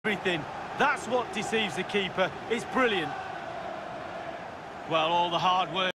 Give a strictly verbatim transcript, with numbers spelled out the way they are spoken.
everything. That's what deceives the keeper. It's brilliant. Well, all the hard work.